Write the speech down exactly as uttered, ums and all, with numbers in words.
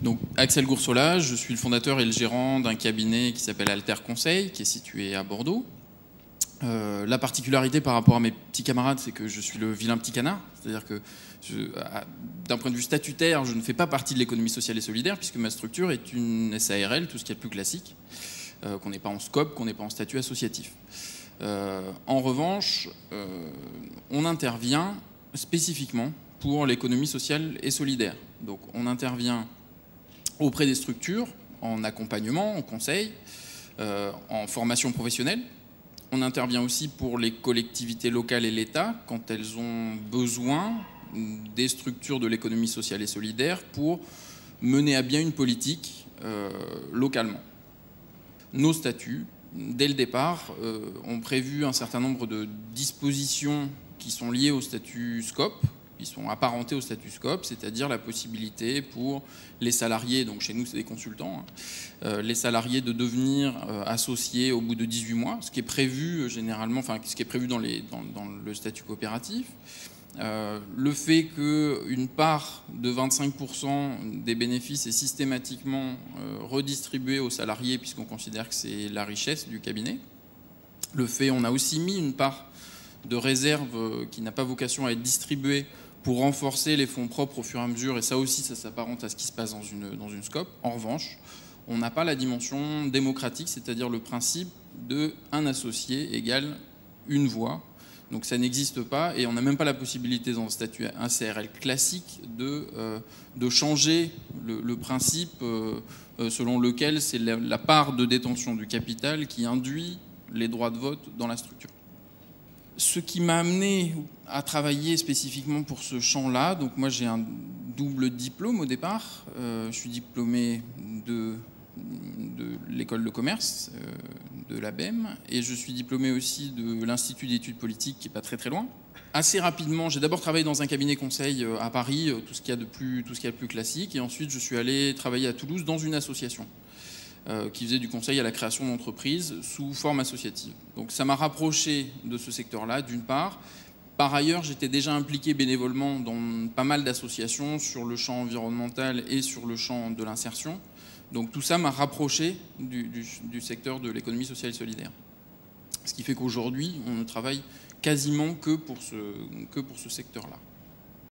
Donc, Axel Goursola, je suis le fondateur et le gérant d'un cabinet qui s'appelle Alter Conseil, qui est situé à Bordeaux. Euh, la particularité par rapport à mes petits camarades, c'est que je suis le vilain petit canard. C'est-à-dire que, d'un point de vue statutaire, je ne fais pas partie de l'économie sociale et solidaire, puisque ma structure est une S A R L, tout ce qui est le plus classique, euh, qu'on n'est pas en scope, qu'on n'est pas en statut associatif. Euh, en revanche, euh, on intervient spécifiquement pour l'économie sociale et solidaire. Donc on intervient auprès des structures, en accompagnement, en conseil, euh, en formation professionnelle. On intervient aussi pour les collectivités locales et l'État quand elles ont besoin des structures de l'économie sociale et solidaire pour mener à bien une politique euh, localement. Nos statuts, dès le départ, euh, ont prévu un certain nombre de dispositions qui sont liées au statut SCOP, qui sont apparentés au statut SCOP, c'est-à-dire la possibilité pour les salariés, donc chez nous c'est des consultants, hein, euh, les salariés de devenir euh, associés au bout de dix-huit mois, ce qui est prévu euh, généralement, enfin ce qui est prévu dans, les, dans, dans le statut coopératif. Euh, le fait qu'une part de vingt-cinq pour cent des bénéfices est systématiquement euh, redistribuée aux salariés puisqu'on considère que c'est la richesse du cabinet. Le fait, on a aussi mis une part de réserve qui n'a pas vocation à être distribuée pour renforcer les fonds propres au fur et à mesure, et ça aussi, ça s'apparente à ce qui se passe dans une, dans une scope. En revanche, on n'a pas la dimension démocratique, c'est-à-dire le principe de un associé égale une voix. Donc ça n'existe pas, et on n'a même pas la possibilité dans le statut un C R L classique de, euh, de changer le, le principe euh, selon lequel c'est la, la part de détention du capital qui induit les droits de vote dans la structure. Ce qui m'a amené à travailler spécifiquement pour ce champ-là, donc moi j'ai un double diplôme au départ, euh, je suis diplômé de, de l'école de commerce, euh, de l'A B E M, et je suis diplômé aussi de l'Institut d'études politiques qui n'est pas très très loin. Assez rapidement, j'ai d'abord travaillé dans un cabinet conseil à Paris, tout ce qu'il y a de plus, tout ce qu'il y a de plus classique, et ensuite je suis allé travailler à Toulouse dans une association euh, qui faisait du conseil à la création d'entreprises sous forme associative. Donc ça m'a rapproché de ce secteur-là, d'une part. Par ailleurs, j'étais déjà impliqué bénévolement dans pas mal d'associations sur le champ environnemental et sur le champ de l'insertion. Donc tout ça m'a rapproché du, du, du secteur de l'économie sociale et solidaire. Ce qui fait qu'aujourd'hui, on ne travaille quasiment que pour ce, que pour ce secteur-là.